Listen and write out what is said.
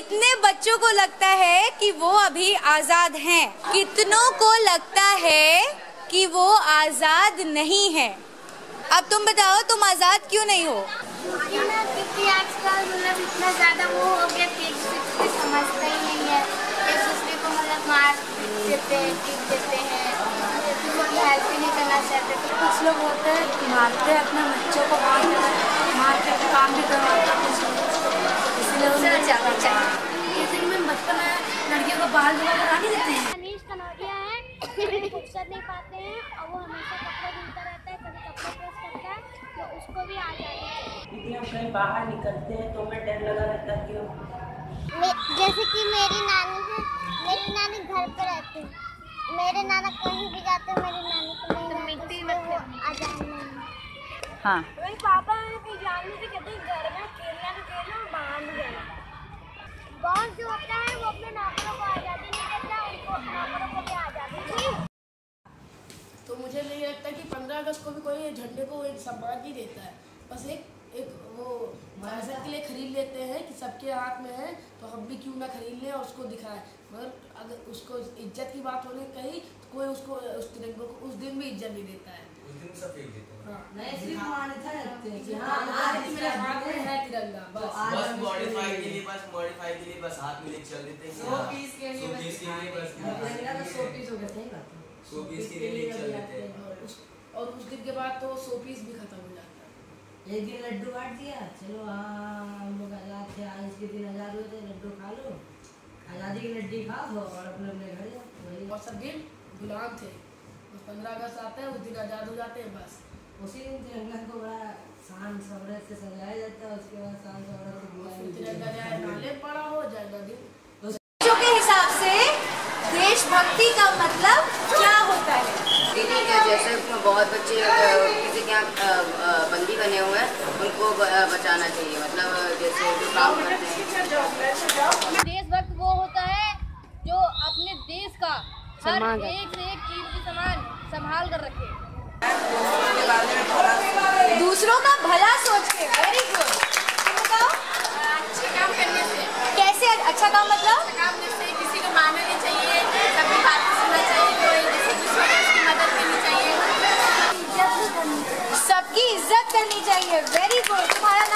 कितने बच्चों को लगता है कि वो अभी आजाद हैं? कितनों को लगता है कि वो आजाद नहीं है? अब तुम बताओ, तुम आजाद क्यों नहीं हो? क्योंकि आजकल मतलब इतना ज्यादा वो हो गया कि एक दूसरे को समझता ही नहीं है, एक दूसरे को मतलब मार देते हैं, पीट देते हैं, कोई हेल्प ही नहीं करना चाहते। तो कुछ लोग होते हैं मारते हैं अपने बच्चों को, मार के काम भी करवाते हैं, इसलिए उन्हें ज़्यादा चाहिए। जैसे कि मैं बचपन में लड़कियों को बाहर करा नहीं देते हैं। अनीश कनौजिया है, फुर्सत नहीं पाते हैं और वो हमेशा कपड़े धुलता रहता है, कभी कपड़े प्रेस करता है, तो उसको भी आ जाता है। क्योंकि हम कहीं बाहर निकलते हैं तो मैं डर लगा रहता है क्यों? जैसे कि मेरी नानी है, मेरी नानी घर पे रहती है, मेरे नाना कहीं भी जाते हैं, मेरी नानी को नहीं मिट्टी में आजाद नहीं। हाँ, मेरे पापा कहीं जाने से कहते हैं घर में खेलना तो खेलना और बाहर नहीं जाना। बॉस जो होता है वो अपने नौकरों को आज़ादी नहीं देता, उनको नौकरों को भी आज़ादी दी। तो मुझे नहीं लगता कि 15 अगस्त को भी कोई झंडे को एक सम्मान नहीं देता है, बस एक वो विरासत के लिए खरीद लेते हैं कि सबके हाथ में है तो हम भी क्यों ना खरीद लें और उसको दिखाएं। मगर अगर उसको इज्जत की बात होने कही तो कोई उसको उस तिरंगे को उस दिन भी इज्जत नहीं देता है। उस दिन सब फेंक देते हैं। हाँ, नहीं सिर्फ मान्यता रखते हैं कि मेरे हाथ में है तिरंगा, बस मॉडिफाई के लिए बस हाथ में लेके चल देते हैं। 100 पीस के लिए बस तिरंगा तो 100 पीस हो गए हैं, 100 पीस के लिए लेके चल देते हैं। और उस दिन के बाद तो 100 पीस भी खत्म हो जाता है। एक दिन लड्डू बांट दिया, चलो हाँ हम लोग आज़ाद थे, आज के दिन आज़ाद हुए थे, लड्डू खा लो, आज़ादी की लड्डी खाओ और अपने अपने घर जाओ। और सब दिन गुलाम थे, बस 15 अगस्त आता है उस दिन आज़ाद हो जाते हैं। बस उसी दिन तिरंगा को बड़ा शान शौर्य से सजाया जाता है, उसके बाद शान शौर्य से बुलाया तिरंगा चाहे नाले पड़ा हो जाए नदी। बच्चों के हिसाब से देशभक्ति का मतलब क्या होता है? दीदी के जैसे बहुत बच्चे किसी के यहाँ बंदी बने हुए हैं, उनको बचाना चाहिए, मतलब जैसे जो काम करते हैं। देशभक्त वो होता है जो अपने देश का हर एक से एक कीमती सामान संभाल कर रखे, दूसरों का भला सोच के। Very good. तुम बताओ, अच्छे काम करने से। कैसे अच्छा काम मतलब? काम से किसी को मारना नहीं चाहिए, सबकी बात सुनना चाहिए, कोई जैसे दूसरों की उसकी मदद करनी चाहिए, सबकी इज्जत करनी चाहिए। Very good. तुम्हारा